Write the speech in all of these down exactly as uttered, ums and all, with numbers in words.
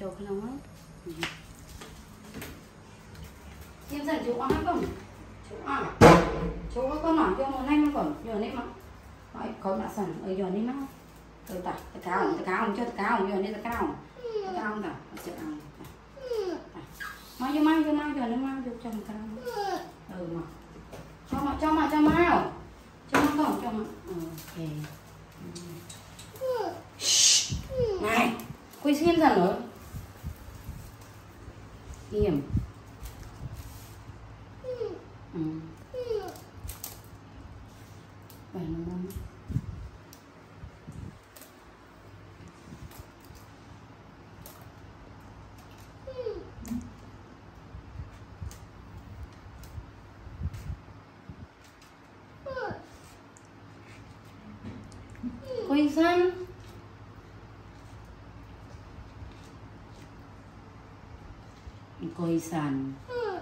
cho cái nóng ấy em dần chú ăn còn chú ăn chú có con nói cho một anh còn giờ này mà nói có đã sẵn ở giờ này mà từ ta ta cao ta cao cho ta cao giờ này ta cao ta cao ta chợ ăn mau vô mau vô mau giờ nó mau vô cho một cao ừ mà cho mà cho mà cho mau cho mà còn cho mà ok này quay xem dần nữa im ừ vậy nó ngon quay sang quay sàn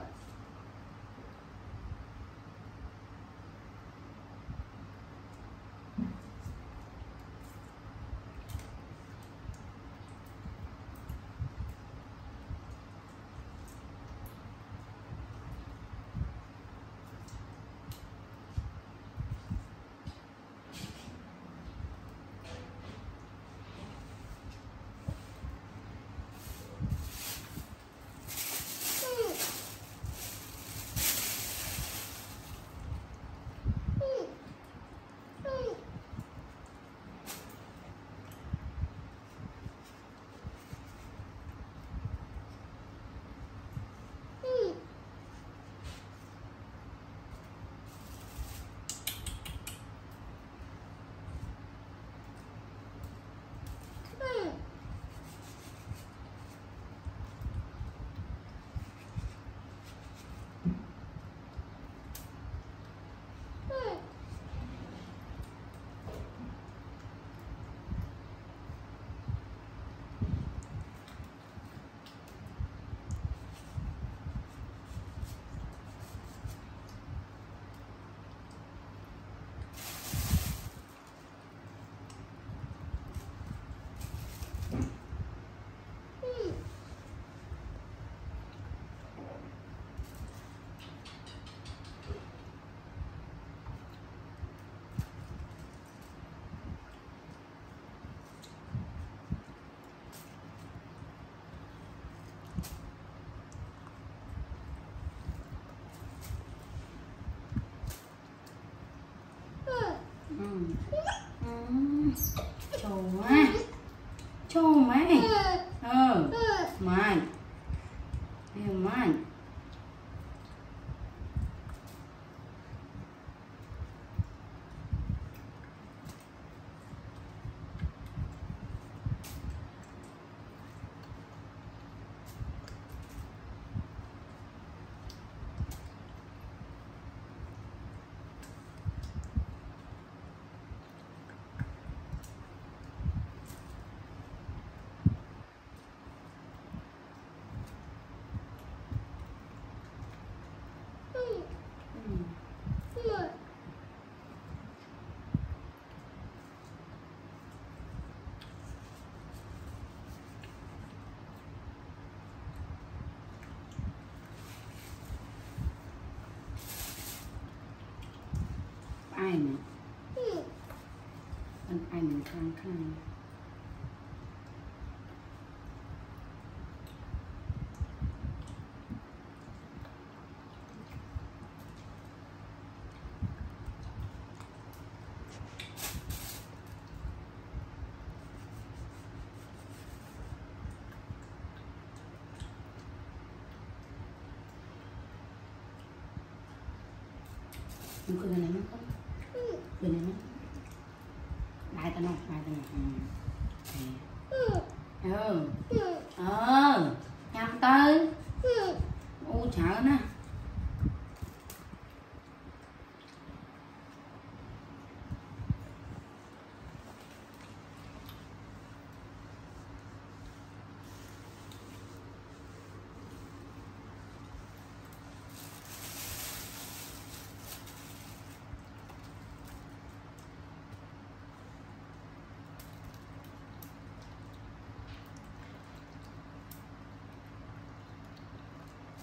trâu má trâu mày ờ mày yêu mày ai mà anh ai mình khang khang Em cười này nó có cười này nó lại tao nào lại tao nào ừ ờ nhắm tới u chở nè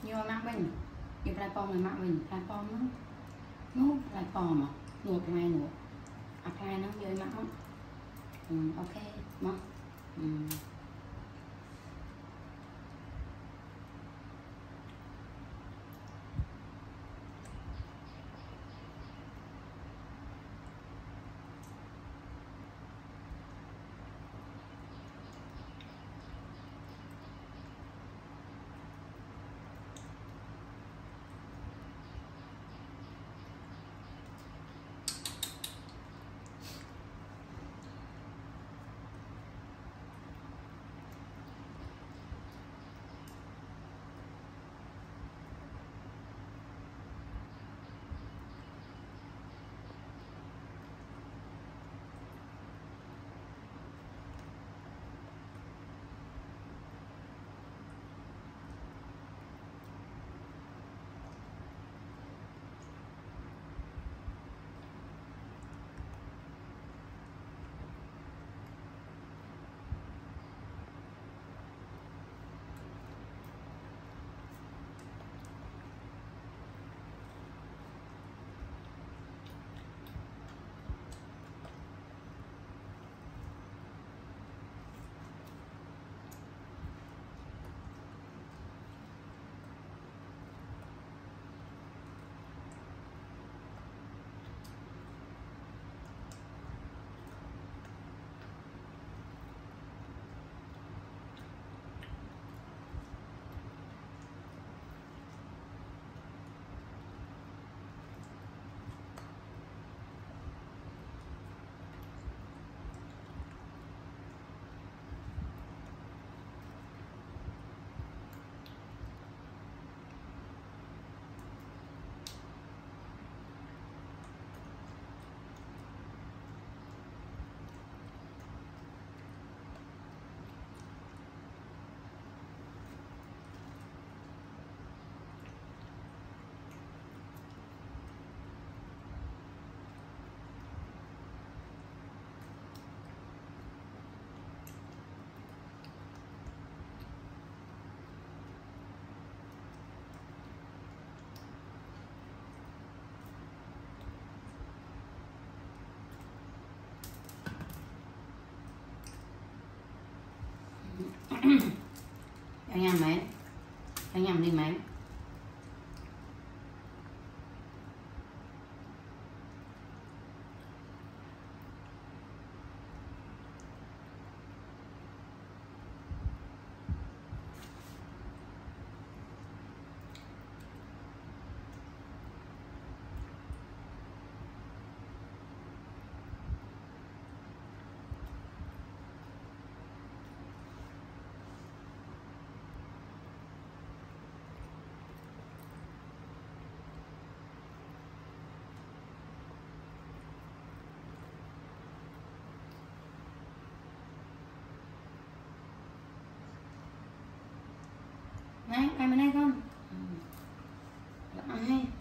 nhoi mắc mình như plai pom này mắc mình plai pom nó nó plai pom mà nuột cái này nuột apply nó nhoi mắc lắm. Ừ, ok mất ừ. Anh nhầm mấy anh nhầm đi mấy này, ai mà này con? Ừ. Ai?